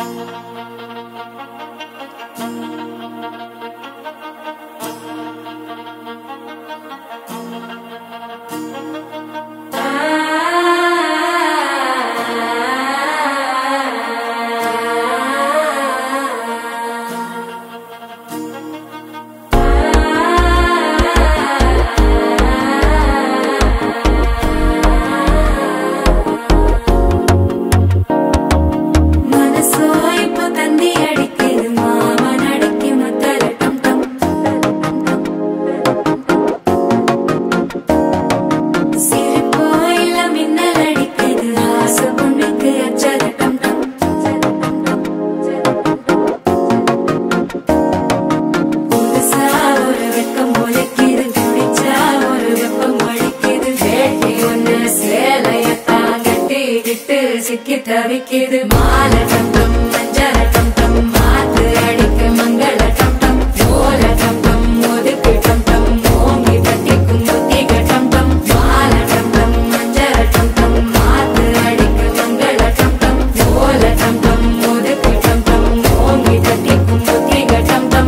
சிக்கி தவிக்குது மால டம் டம் மஞ்சள டம் டம் மாத்து அடிக்க மங்கள டம் டம் ஓல டம் டம் ஒதுக்கு டம் டம் ஓங்கி தட்டிக்கும் புத்திக டம் டம் மால டம் டம் மஞ்சள டம் டம் மாத்து அடிக்க மங்கள டம் டம் ஓல டம் டம் ஒதுக்கு டம் டம் ஓங்கி தட்டிக்கும் புத்திக டம் டம்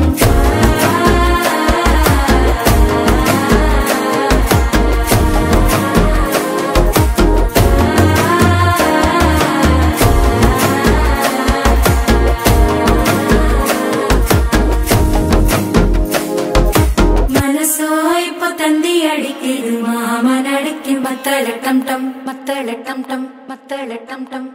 அடிக்குது மாமன் அடிக்கு மத்தள டம் டம் மத்தள டம் டம் மத்தள டம் டம்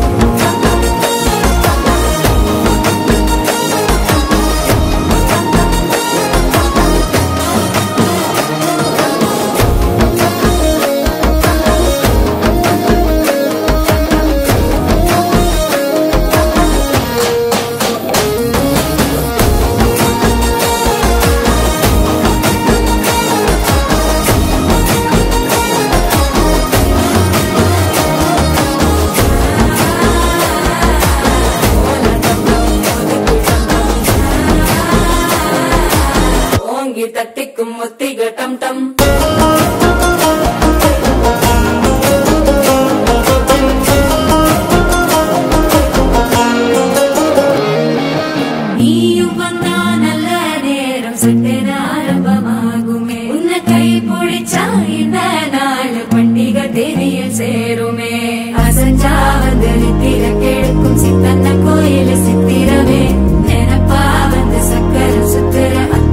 தட்டிக்கும் ஒத்திக டம் டம் நீயும் வந்தா நல்ல நேரம் சட்டென ஆரம்பமாகுமே உன்னை கை பிடிச்சா இந்த நாள் பண்டிகை தேதியில் சேருமே அசஞ்சா வந்து நித்திர கெடுக்கும் சித்தன்ன கோயில சித்திரமே நினப்பா வந்து சக்கர சுத்திர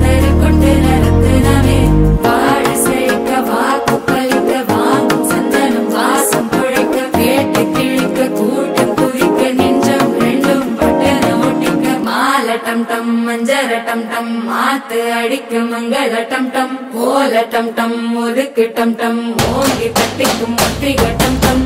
டம் டம் மஞ்சர டம் டம் மாத்து அடிக்க மங்கள டம் டம் ஓல டம் டம் ஒதுக்கு டம் டம் ஓங்கி தட்டிக்கும் ஒத்திக டம் டம்